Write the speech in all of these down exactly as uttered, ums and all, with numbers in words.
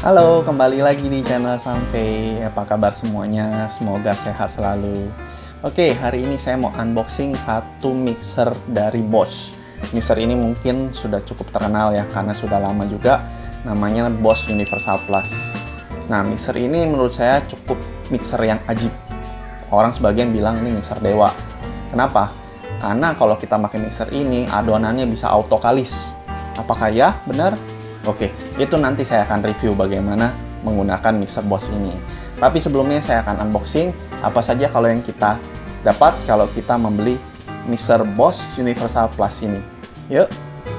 Halo, kembali lagi di channel Sampai. Apa kabar semuanya? Semoga sehat selalu. Oke, hari ini saya mau unboxing satu mixer dari Bosch. Mixer ini mungkin sudah cukup terkenal ya, karena sudah lama juga. Namanya Bosch Universal Plus. Nah, mixer ini menurut saya cukup mixer yang ajib. Orang sebagian bilang ini mixer dewa. Kenapa? Karena kalau kita pakai mixer ini, adonannya bisa auto kalis. Apakah ya? Benar? Oke, itu nanti saya akan review bagaimana menggunakan mixer Bosch ini. Tapi sebelumnya saya akan unboxing apa saja kalau yang kita dapat kalau kita membeli mixer Bosch Universal Plus ini. Yuk!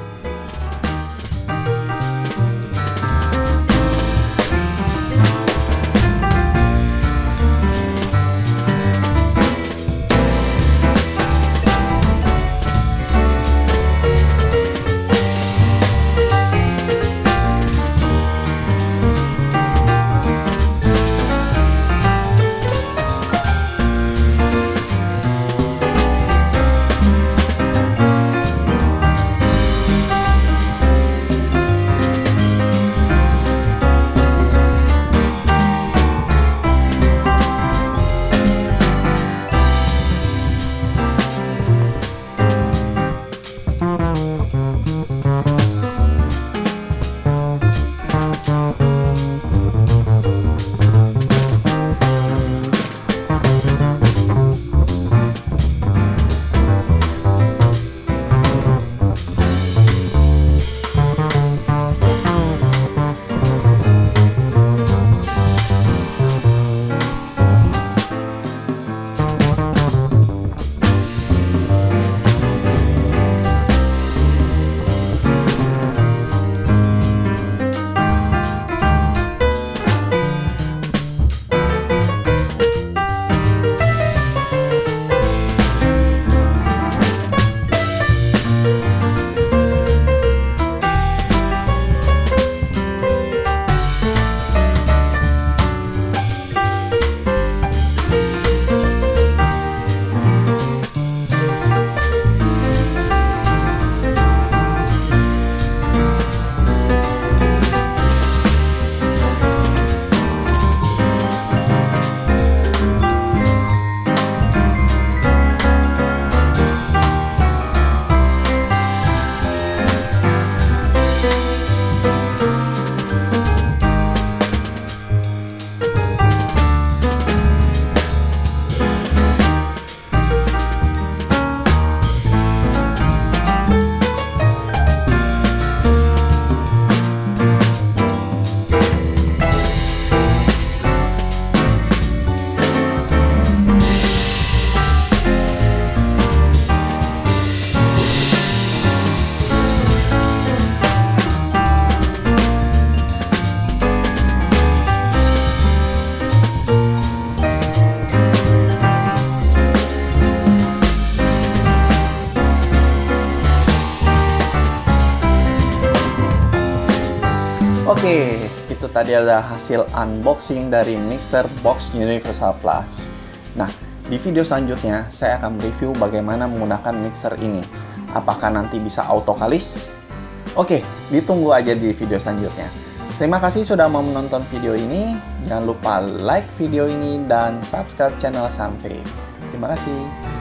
Oke, itu tadi adalah hasil unboxing dari mixer Bosch Universal Plus. Nah, di video selanjutnya saya akan review bagaimana menggunakan mixer ini. Apakah nanti bisa auto kalis? Oke, ditunggu aja di video selanjutnya. Terima kasih sudah mau menonton video ini. Jangan lupa like video ini dan subscribe channel Sampai. Terima kasih.